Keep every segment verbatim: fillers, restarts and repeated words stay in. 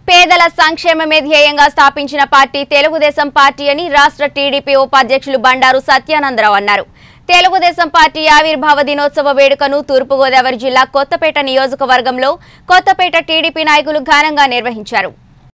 పేదల సంక్షేమమే ధ్యేయంగా స్థాపించిన పార్టీ తెలుగుదేశం పార్టీ అని రాష్ట్ర టీడీపీ ఉపాధ్యక్షులు బండారు సత్యానందరావు అన్నారు. తెలుగుదేశం పార్టీ ఆవిర్భావ దినోత్సవ వేడుకను తూర్పుగోదావరి జిల్లా కొత్తపేట నియోజకవర్గంలో కొత్తపేట టీడీపీ నాయకులు ఘనంగా నిర్వహించారు.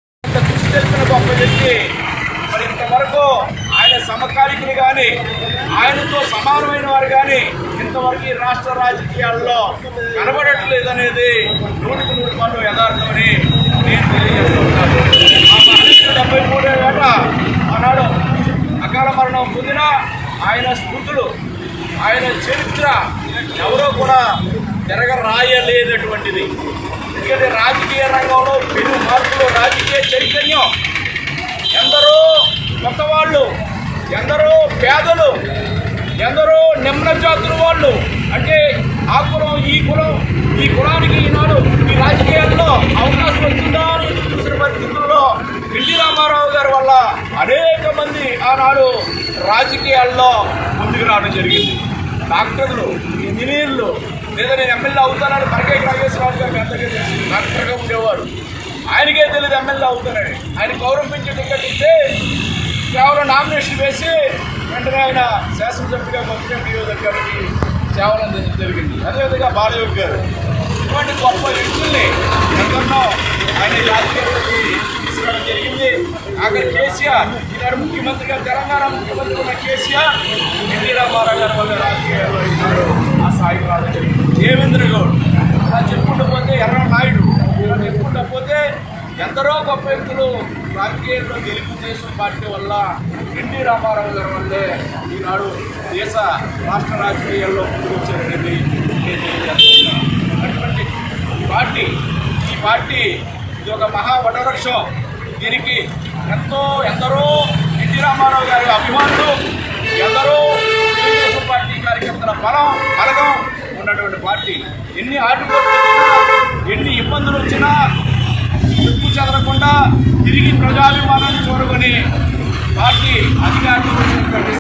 ఆయన సమకాలికులు కానీ ఆయనతో సమానమైన వారు కానీ ఇంతవరకు ఈ రాష్ట్ర రాజకీయాల్లో కనబడట్లేదనేది నూటికి నూరు పాటు యథార్థమని నేను తెలియజేస్తున్నాను. ఆ మహనీయుడు డెబ్బై మూడో ఏట ఆనాడు అకాల మరణం పొందిన ఆయన స్మృతులు, ఆయన చరిత్ర ఎవరో కూడా జరగరాయలేనటువంటిది. ఎందుకంటే రాజకీయ రంగంలో పెను మార్పులు, రాజకీయ చైతన్యం, ఎందరో కొత్త వాళ్ళు, ఎందరో పేదలు, ఎందరో నిమ్న జాతుల వాళ్ళు, అంటే ఆ కులం ఈ కులం ఈ కులానికి ఈనాడు ఈ రాజకీయాల్లో అవకాశం వచ్చిందా అని చూసిన పరిస్థితుల్లో ఎన్టీ రామారావు గారి వల్ల అనేక మంది ఆనాడు రాజకీయాల్లో ముందుకు రావడం జరిగింది. డాక్టర్లు, ఇంజనీర్లు, లేదా నేను ఎమ్మెల్యే అవుతానని మరకే నాగేశ్వరరావు గారికి అంతగా తెలిసింది. డాక్టర్గా ఉండేవారు, ఆయనకే తెలియదు ఎమ్మెల్యే అవుతానని. ఆయన గౌరవం పెంచి టికెట్ ఇస్తే కేవలం నామినేషన్ వేసి వెంటనే ఆయన శాసనసభ్యుగా కొత్త నియోజకవర్గానికి సేవలు అందించడం జరిగింది. అదేవిధంగా బాలయోగి గారు, ఇటువంటి గొప్ప వ్యక్తుల్ని ఎందరినో ఆయన రాజకీయాల్లోకి తీసుకురావడం జరిగింది. అక్కడ కేసీఆర్ ఈనాడు ముఖ్యమంత్రిగా, తెలంగాణ ముఖ్యమంత్రి ఉన్న కేసీఆర్ ఎన్టీ రామారావు గారి వల్ల రాజకీయాల్లో ఈనాడు ఆ స్థాయికి రావడం జరిగింది. దేవేంద్ర గౌడ్, ఇలా చెప్పుకుంటూ పోతే ఎర్ర నాయుడు, ఇలా చెప్పుకుంటూ పోతే ఎందరో గొప్ప వ్యక్తులు రాజకీయాల్లో తెలుగుదేశం పార్టీ వల్ల, ఎన్టీ రామారావు గారి వల్లే ఈనాడు దేశ రాష్ట్ర రాజకీయాల్లో ముందుకు వచ్చారనేది అటువంటి పార్టీ. ఈ పార్టీ ఇది ఒక మహా వటవృక్షం. దీనికి ఎంతో ఎందరో ఎన్టీ రామారావు గారి అభిమానులు, ఎందరో తెలుగుదేశం పార్టీ కార్యకర్తల బలం బలగం ఉన్నటువంటి పార్టీ. ఎన్ని ఆటుపోట్లు వచ్చినా, ఎన్ని ఇబ్బందులు వచ్చినా చెక్కు చెదరకుండా తిరిగి ప్రజాభిమానాన్ని చూడకొని పార్టీ అధికారంలో